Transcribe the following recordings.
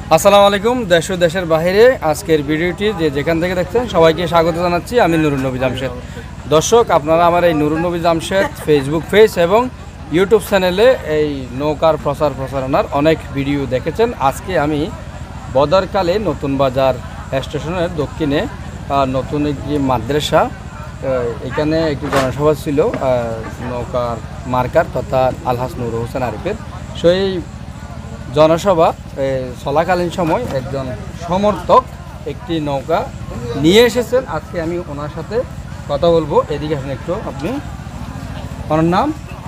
আসসালামু আলাইকুম। দেশ ও দেশের বাইরে আজকের ভিডিওটি যেখান থেকে দেখছেন সবাইকে স্বাগত জানাচ্ছি। আমি নুরুন নবী জামশেদ। দর্শক, আপনারা আমার এই নুরুন নবী জামশেদ ফেসবুক পেজ এবং ইউটিউব চ্যানেলে এই নৌকার প্রচারণার অনেক ভিডিও দেখেছেন। আজকে আমি বদরকালে নতুন বাজার স্টেশনের দক্ষিণে নতুন একটি মাদ্রাসা, এখানে একটি জনসভা ছিল নৌকার মার্কার তথা আলহাজ নুর হোসেন আরিফের। সেই জনসভা চলাকালীন সময় একজন সমর্থক একটি নৌকা নিয়ে এসেছেন। আজকে আমি ওনার সাথে কথা বলবো। এদিকে আসেন একটু। আপনি ওনার নাম?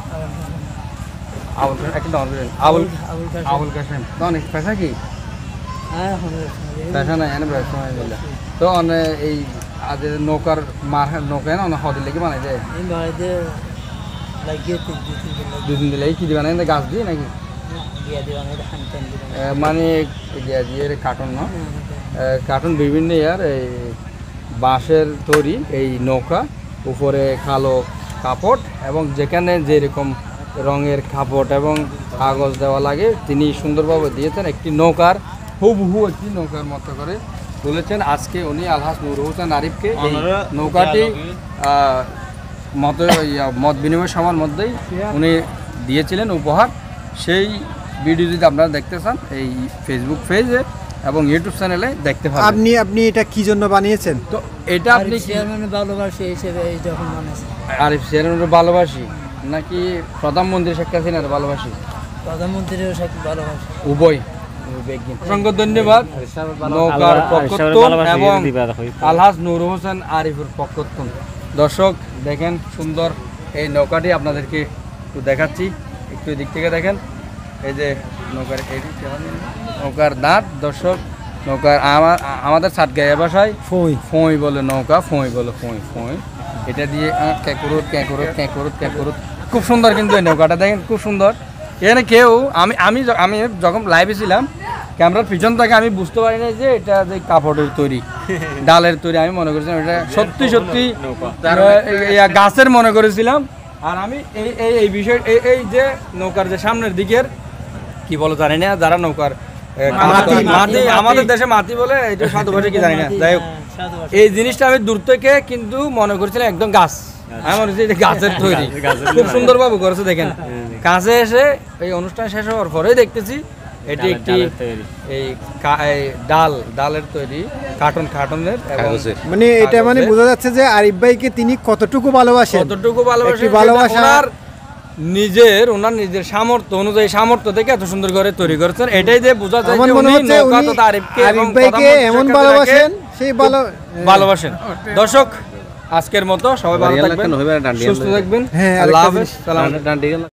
আবুল কাসেম। অনেক পেশা কি? পেশা নাই তো এই আজ নৌকার নৌকায় না হদির লেগে বানাই যায় দুদিন দিলে কি দিবা না গাছ দিয়ে নাকি মানে কার্টুন না কার্টুন বিভিন্ন এই বাঁশের তৈরি এই নৌকা, উপরে কালো কাপড় এবং যেখানে যেরকম রঙের কাপড় এবং কাগজ দেওয়া লাগে তিনি সুন্দরভাবে দিয়েছেন। একটি নৌকার হুবহু একটি নৌকার মতো করে তুলেছেন। আজকে উনি আলহাজ নুর হোসেন আরিফকে নৌকাটি মত বিনিময় সভার মধ্যেই উনি দিয়েছিলেন উপহার। সেই ভিডিও যদি আপনারা দেখতে চান এই ফেসবুক পেজে এবং ইউটিউব চ্যানেলে দেখতে পাবেন। আপনি এটা কি জন্য বানিয়েছেন? তো এটা আপনি চেয়ারম্যানের ভালোবাসি হিসেবে যখন বানিয়েছেন। আরিফ চেয়ারম্যানের ভালোবাসি নাকি প্রধানমন্ত্রী শেখ হাসিনার ভালোবাসি? প্রধানমন্ত্রীর সাথে ভালোবাসি, উভয়। অসংখ্য ধন্যবাদ নৌকার পক্ষত্বন এবং আলহাজ নূর হোসেন আরিফের পক্ষত্বন। দর্শক দেখেন সুন্দর এই নৌকাটি আপনাদেরকে একটু দেখাচ্ছি, একটু এদিক থেকে দেখেন। এই যে নৌকার দাঁত। দর্শক, নৌকার আমাদের সাতগাঁয়া ভাষায় ফোঁই বলে, নৌকা ফোঁই বলে, ফোঁই। এটা দিয়ে ক্যাঁকুরুত খুব সুন্দর। কিন্তু এই নৌকাটা দেখেন খুব সুন্দর। এখানে কেউ আমি যখন লাইভে ছিলাম ক্যামেরার পিছন থেকে আমি বুঝতে পারি না যে এটা যে কাপড়ের তৈরি, ডালের তৈরি। আমি মনে করেছিলাম এটা সত্যি গাছের মনে করেছিলাম। আর আমি এই বিষয় এই যে নৌকার যে সামনের দিকের কি বলো জানি না, যারা নৌকার মাটি আমাদের দেশে মাটি বলে, এটা সাধু ভাষা কি জানি না। যাই হোক, এই জিনিসটা আমি দূর থেকে কিন্তু মনে করেছিলাম একদম গাছ। আমি মনে হচ্ছে গাছের তৈরি, খুব সুন্দরভাবে করেছে। দেখেন কাছে এসে এই অনুষ্ঠান শেষ হওয়ার পরেই দেখতেছি এটি একটি এই ডালের তৈরি, কার্টুনের। মানে এটা মানে বোঝা যাচ্ছে যে আরিফ ভাইকে তিনি কতটুকু ভালোবাসেন। ওনার নিজের সামর্থ্য অনুযায়ী সামর্থ্য থেকে এত সুন্দর করে তৈরি করেছেন। এটাই যে বোঝা যায় যে উনি নৌকা তথা আরিফকে এবং এমন ভালোবাসেন, সেই ভালোবাসেন। দর্শক, আজকের মতো সবাই ভালো থাকবেন, সুস্থ থাকবেন। আল্লাহ হাফেজ।